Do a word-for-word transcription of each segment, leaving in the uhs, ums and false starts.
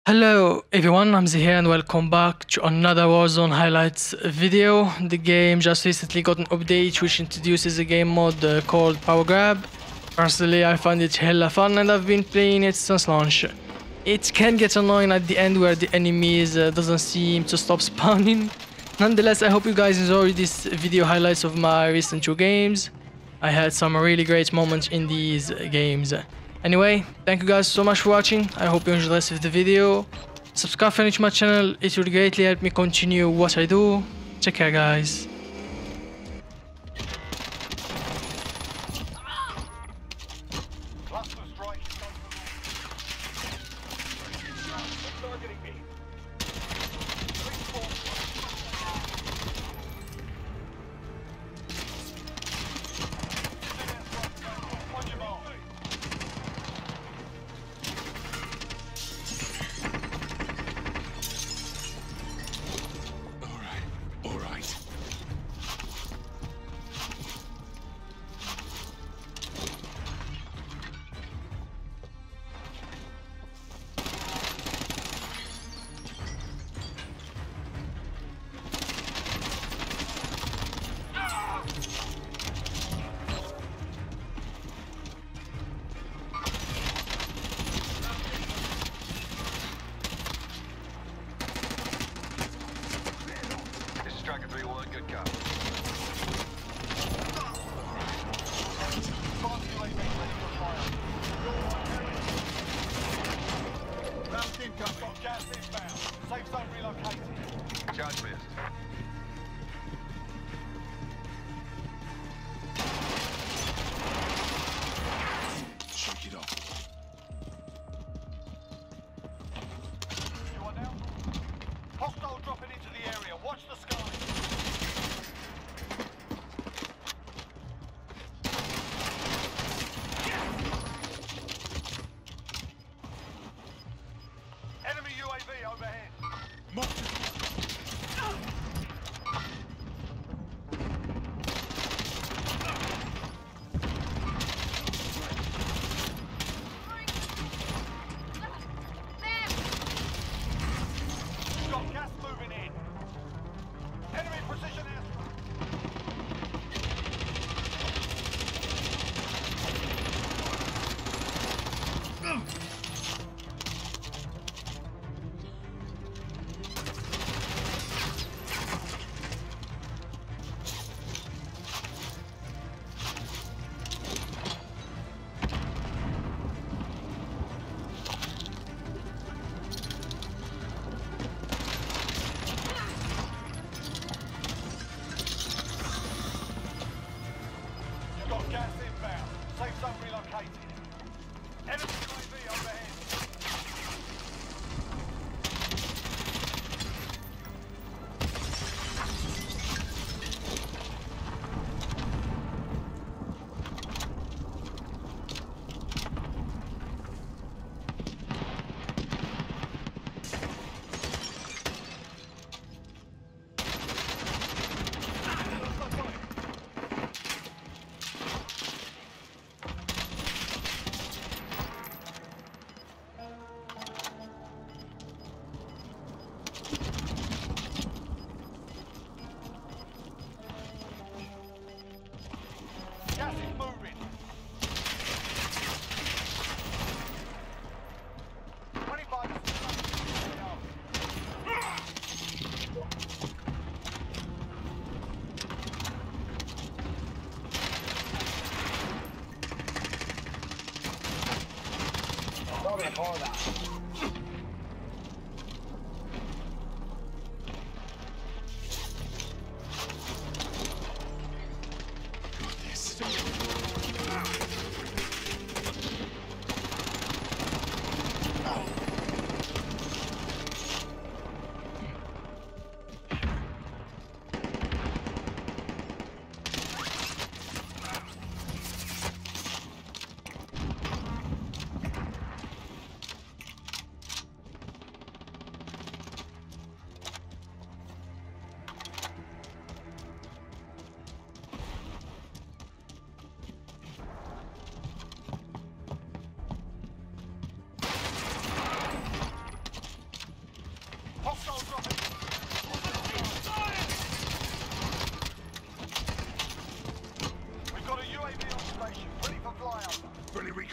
Hello everyone, I'm here and welcome back to another Warzone highlights video. The game just recently got an update which introduces a game mode uh, called Power Grab. Personally, I find it hella fun and I've been playing it since launch. It can get annoying at the end where the enemies uh, doesn't seem to stop spawning. Nonetheless, I hope you guys enjoy this video highlights of my recent two games. I had some really great moments in these games. Anyway, thank you guys so much for watching. I hope you enjoyed the rest of the video. Subscribe for to my channel, it will greatly help me continue what I do. Take care guys. Striker three one, good cop. Round income, got gas inbound. Safe zone relocated. Charge missed. Shake it off. You are now? Hostile dropping into the area. Watch the sky. Enemy U A V overhead. Got gas moving in. Enemy precision airstrike.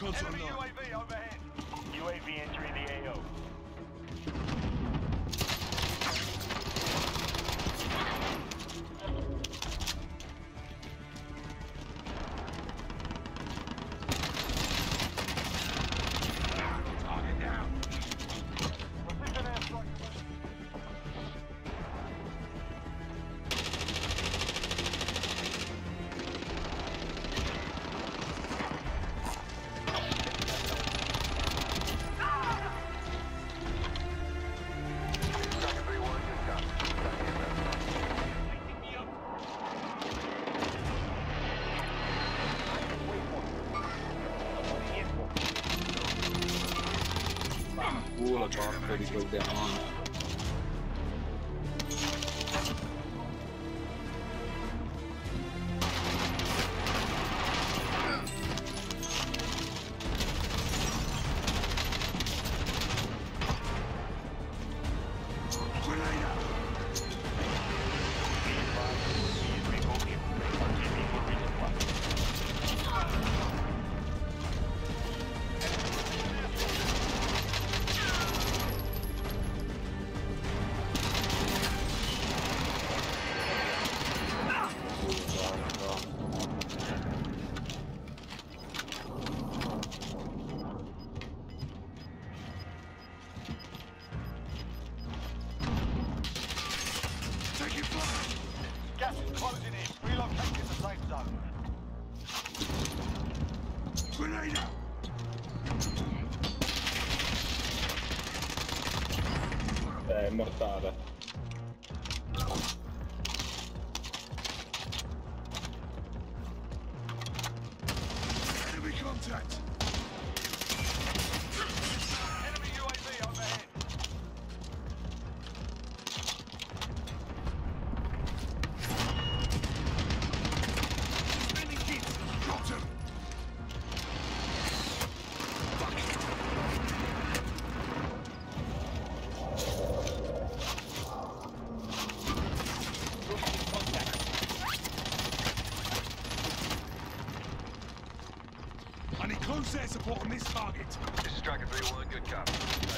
Recon's Enemy online. U A V overhead. U A V entering the A O. Target down. Precision airstrike. Culo porco di quel demonio. Gas is closing in. Relocating the safe zone. Grenade out. È mortale. Enemy contact. Enemy U A V overhead. Spending hits. Got him. I need close air support on this target. This is Striker three one, good copy.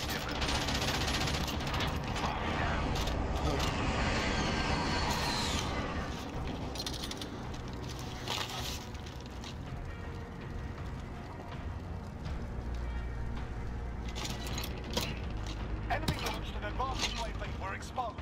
Enemy launched an advanced U A V. We're exposed.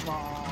Wow.